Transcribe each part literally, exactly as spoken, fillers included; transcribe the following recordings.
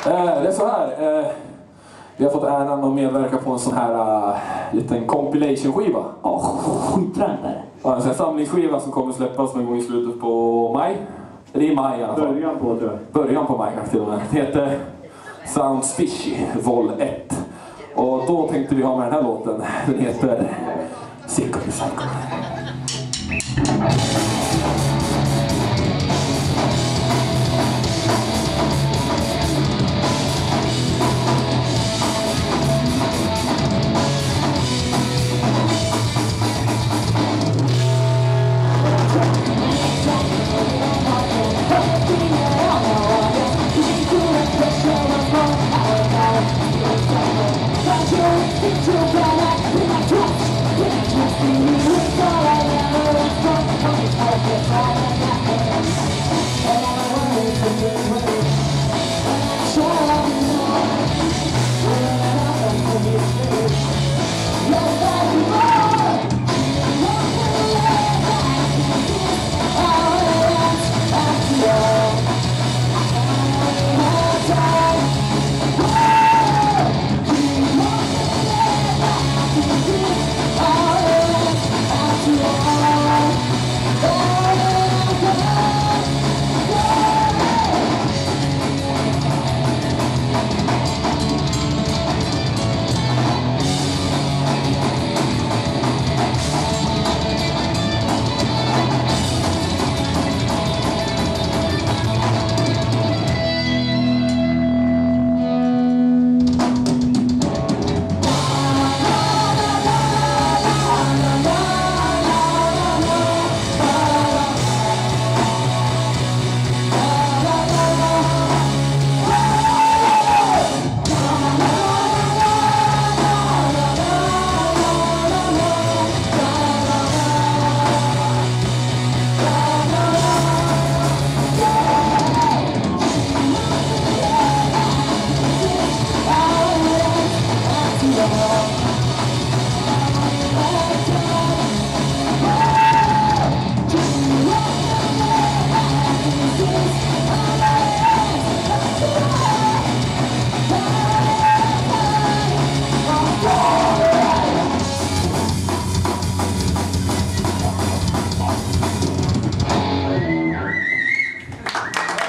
det är så här. Eh, vi har fått äran att medverka på en sån här uh, liten compilation-skiva. Ja, skitfränt där. Ja, en sån här samlingsskiva som kommer släppas någon gång i slutet på maj. Det är i maj i alla fall. Början på, tror jag. Början på maj kanske till och med. Det heter Sounds Fishy, vol ett. Och då tänkte vi ha med den här låten. Den heter Sick of the Cycle.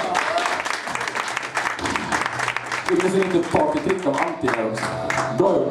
Det finns lite partytrick av Antti här också. Bra gjort.